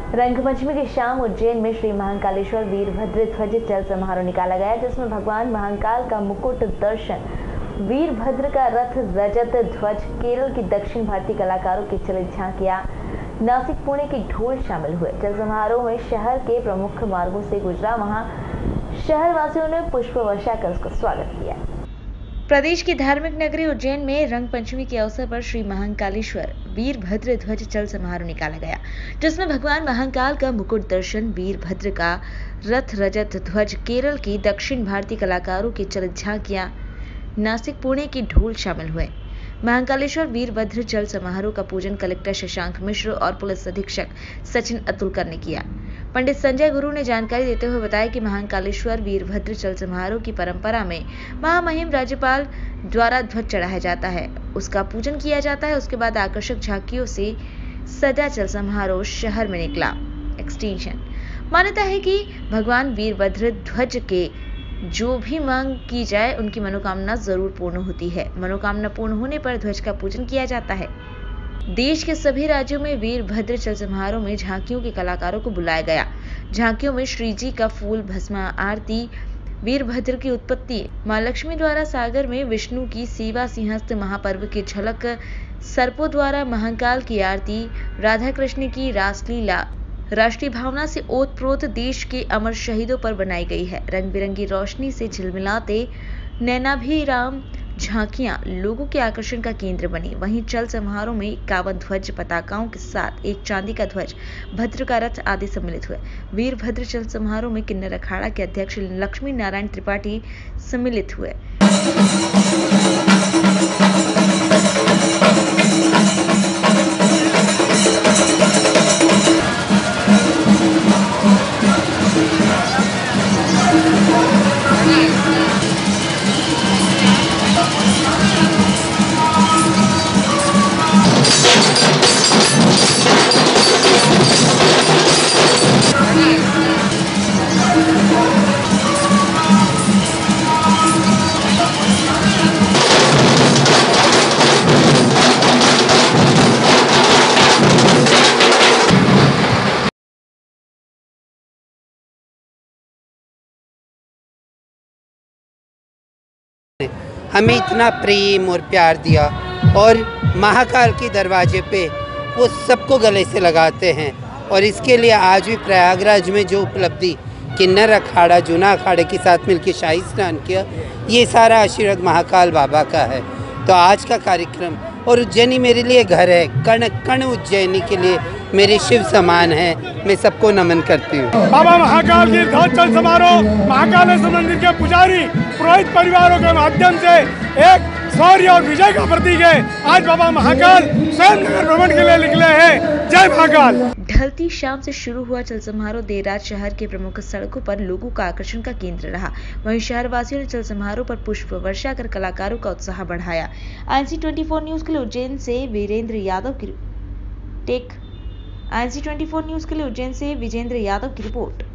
रंगपंचमी की शाम उज्जैन में श्री महाकालेश्वर वीरभद्र ध्वज चल समारोह निकाला गया, जिसमें भगवान महाकाल का मुकुट दर्शन, वीरभद्र का रथ रजत ध्वज, केरल की दक्षिण भारतीय कलाकारों की चलित झांकियां, नासिक पुणे की ढोल शामिल हुए। चल समारोह में शहर के प्रमुख मार्गों से गुजरा। वहां शहर वासियों ने पुष्प वर्षा कर उसका स्वागत किया। प्रदेश की धार्मिक नगरी उज्जैन में रंग पंचमी के अवसर पर श्री महाकालेश्वर वीरभद्र ध्वज चल समारोह निकाला गया, जिसमें भगवान महाकाल का मुकुट दर्शन, वीरभद्र का रथ रजत ध्वज, केरल की दक्षिण भारतीय कलाकारों की चलित झांकियां, नासिक पुणे की ढोल शामिल हुए। महाकालेश्वर वीरभद्र चल समारोह का पूजन कलेक्टर शशांक मिश्र और पुलिस अधीक्षक सचिन अतुलकर ने किया। पंडित संजय गुरु ने जानकारी देते हुए बताया कि महाकालेश्वर वीरभद्र चल समारोह की परंपरा में महामहिम राज्यपाल द्वारा ध्वज चढ़ाया जाता है, उसका पूजन किया जाता है। उसके बाद आकर्षक झांकियों से सजा चल समारोह शहर में निकला। एक्सटेंशन मान्यता है कि भगवान वीरभद्र ध्वज के जो भी मांग की जाए उनकी मनोकामना जरूर पूर्ण होती है। मनोकामना पूर्ण होने पर ध्वज का पूजन किया जाता है। देश के सभी राज्यों में वीरभद्र चल समारोह में झांकियों के कलाकारों को बुलाया गया। झांकियों में श्री जी का फूल भस्मा आरती, वीरभद्र की उत्पत्ति, मां लक्ष्मी द्वारा सागर में विष्णु की सेवा, सिंहस्थ महापर्व की झलक, सर्पों द्वारा महाकाल की आरती, राधा कृष्ण की रासलीला राष्ट्रीय भावना से ओतप्रोत देश के अमर शहीदों पर बनाई गई है। रंग बिरंगी रोशनी से झिलमिलाते नैनाभिराम झांकियां लोगों के आकर्षण का केंद्र बनी। वहीं चल समारोह में 51 ध्वज पताकाओं के साथ एक चांदी का ध्वज, भद्र का रथ आदि सम्मिलित हुए। वीरभद्र चल समारोह में किन्नर अखाड़ा के अध्यक्ष लक्ष्मी नारायण त्रिपाठी सम्मिलित हुए। हमें इतना प्रेम और प्यार दिया और महाकाल के दरवाजे पे वो सबको गले से लगाते हैं। और इसके लिए आज भी प्रयागराज में जो उपलब्धि किन्नर अखाड़ा, जूना अखाड़े के साथ मिलकर शाही स्नान किया, ये सारा आशीर्वाद महाकाल बाबा का है। तो आज का कार्यक्रम, और उज्जैनी मेरे लिए घर है, कण कण उज्जैनी के लिए मेरे शिव समान है। मैं सबको नमन करती हूँ। बाबा महाकाल की ध्वज चल समारोह महाकालेश्वर मंदिर के पुजारी पुरोहित परिवारों के माध्यम से एक शौर्य और विजय का प्रतीक है। आज बाबा महाकाल स्वयं नगर भ्रमण के लिए निकले हैं। जय महाकाल। ढलती शाम से शुरू हुआ चल समारोह देर रात शहर के प्रमुख सड़कों पर लोगों का आकर्षण का केंद्र रहा। वहीं शहर वासियों ने चल समारोह पर पुष्प वर्षा कर कलाकारों का उत्साह बढ़ाया। INC24 न्यूज के लिए उज्जैन से वीरेंद्र यादव की रिपोर्ट।